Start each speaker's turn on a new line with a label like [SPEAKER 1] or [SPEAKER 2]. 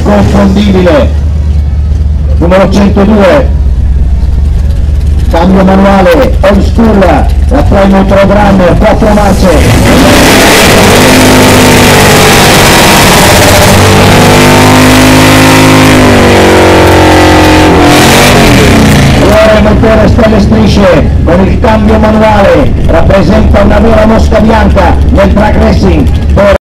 [SPEAKER 1] inconfondibile. Numero 102, cambio manuale, old school, la Play Motorgram, 4 marce. Motore stelle strisce con il cambio manuale rappresenta una vera mosca bianca nel track racing.